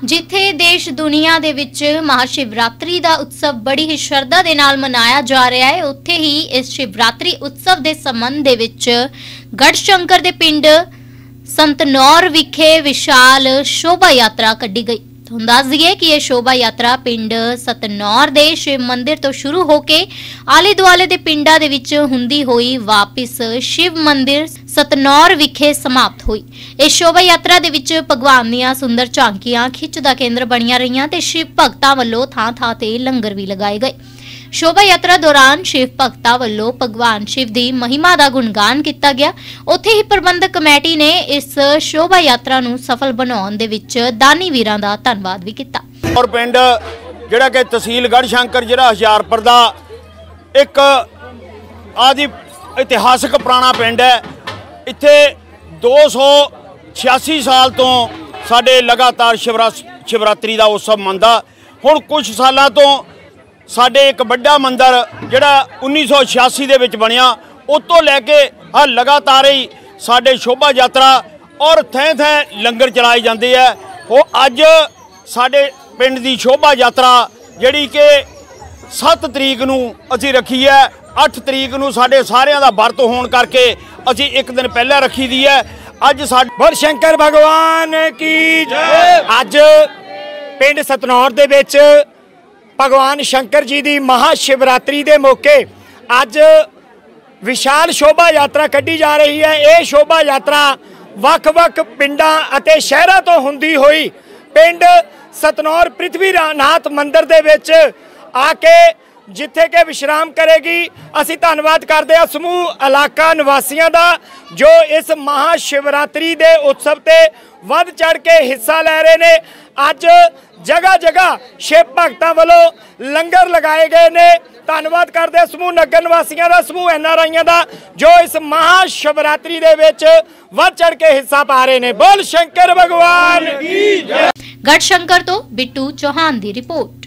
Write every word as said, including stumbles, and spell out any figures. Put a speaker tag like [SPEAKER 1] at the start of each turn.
[SPEAKER 1] जिथे देश दुनिया दे विच महाशिवरात्रि दा उत्सव बड़ी ही श्रद्धा दे नाल मनाया जा रहा है, उत्थे ही इस शिवरात्रि उत्सव दे संबंध दे विच गढ़शंकर दे पिंड संतनौर विखे विशाल शोभा यात्रा कड्ढी गई। तुहानूं दस दईए कि यह शोभा यात्रा पिंड सतनौर दे शिव मंदिर तो शुरू होके आले दुआले दे पिंडां दे विच हुंदी होई वापिस शिव मंदिर सतनौर विखे समाप्त हुई। इस शोभा यात्रा दे विच भगवान दीआं सुंदर झांकियां खिच दा केंद्र बणीआं रहीआं ते शिव भगतां वल्लों थां थां ते लंगर भी लगाए गए। शोभा यात्रा दौरान शिव भगतां वल्लों भगवान शिव दी महिमा दा गुणगान किया गया। उत्थे ही प्रबंधक कमेटी ने इस शोभा यात्रा नूं सफल बनाउण दे विच दानी वीरां दा धन्नवाद भी किया।
[SPEAKER 2] और पिंड जिहड़ा कि तहसील गढ़शंकर जिला हुशियारपुर दा एक आदि इतिहासक पुराना पिंड है। इत्थे दो सौ छियासी साल तो साडे लगातार शिवरा शिवरात्रि का उत्सव मनदा। हुण कुछ सालों तो साडे एक बड़ा मंदिर जिहड़ा उन्नीस सौ छियासी दे विच बनिया, उतों लैके आ लगातार ही साडे शोभा यात्रा और थैं थैं लंगर चलाए जाते हैं। वो अज साडे पिंड की शोभा यात्रा जिहड़ी कि सत्त तरीक नूं असीं रखी है। अठ तरीक नूं साडे सारिਆਂ दा व्रत होण करके असीं एक दिन पहले रखी दी है। अज साडे बोल शंकर भगवान की जय। अज पिंड सतनौर दे विच भगवान शंकर जी की महाशिवरात्रि के मौके अज विशाल शोभा यात्रा कढ़ी जा रही है। ये शोभा यात्रा वख-वख पिंडां अते शहरां तो हुंदी होई पिंड सतनौर पृथ्वीनाथ मंदिर दे विच आके जिथे के विश्राम करेगी। असीं धन्नवाद करते हैं समूह इलाका निवासियों का जो इस महाशिवरात्रि के उत्सव ते वध चढ़ के हिस्सा लै रहे ने। अज जगह जगह शिव भगतां वालों लंगर लगाए गए ने। धन्नवाद करते हैं समूह नगर निवासियों का, समूह एन आर आईआं दा जो इस महाशिवरात्रि दे विच वध चढ़ के हिस्सा पा रहे ने। बोल शंकर भगवान की जय।
[SPEAKER 1] गढ़शंकर तो बिट्टू चौहान की रिपोर्ट।